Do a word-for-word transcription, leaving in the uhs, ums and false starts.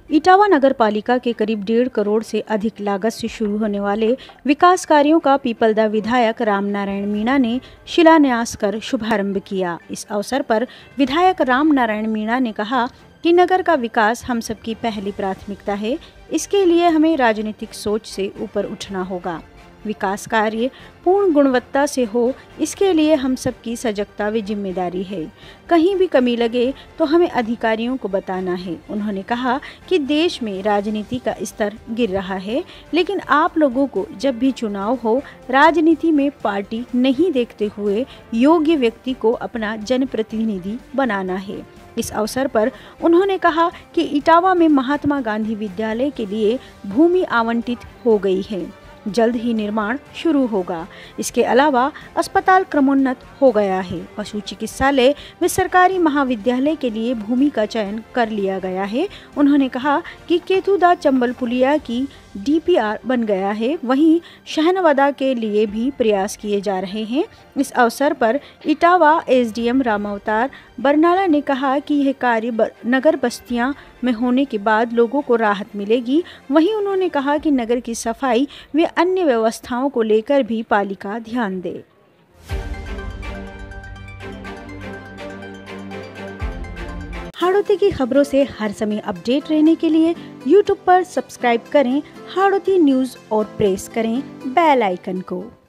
इटावा नगर पालिका के करीब डेढ़ करोड़ से अधिक लागत से शुरू होने वाले विकास कार्यों का पीपलदा विधायक राम नारायण मीणा ने शिलान्यास कर शुभारंभ किया। इस अवसर पर विधायक राम नारायण मीणा ने कहा कि नगर का विकास हम सबकी पहली प्राथमिकता है। इसके लिए हमें राजनीतिक सोच से ऊपर उठना होगा। विकास कार्य पूर्ण गुणवत्ता से हो, इसके लिए हम सबकी सजगता व जिम्मेदारी है। कहीं भी कमी लगे तो हमें अधिकारियों को बताना है। उन्होंने कहा कि देश में राजनीति का स्तर गिर रहा है, लेकिन आप लोगों को जब भी चुनाव हो, राजनीति में पार्टी नहीं देखते हुए योग्य व्यक्ति को अपना जनप्रतिनिधि बनाना है। इस अवसर पर उन्होंने कहा कि इटावा में महात्मा गांधी विद्यालय के लिए भूमि आवंटित हो गई है, जल्द ही निर्माण शुरू होगा। इसके अलावा अस्पताल क्रमोन्नत हो गया है। पशु चिकित्सालय व सरकारी महाविद्यालय के लिए भूमि का चयन कर लिया गया है। उन्होंने कहा कि केतुदा चंबल पुलिया की डी पी आर बन गया है, वहीं शहनवादा के लिए भी प्रयास किए जा रहे हैं। इस अवसर पर Etawah S D M Ramavtar Barnala ने कहा कि यह कार्य नगर बस्तियां में होने के बाद लोगों को राहत मिलेगी। वहीं उन्होंने कहा कि नगर की सफाई व अन्य व्यवस्थाओं को लेकर भी पालिका ध्यान दे। हाड़ौती की खबरों से हर समय अपडेट रहने के लिए यूट्यूब पर सब्सक्राइब करें हाड़ौती न्यूज़ और प्रेस करें बेल आइकन को।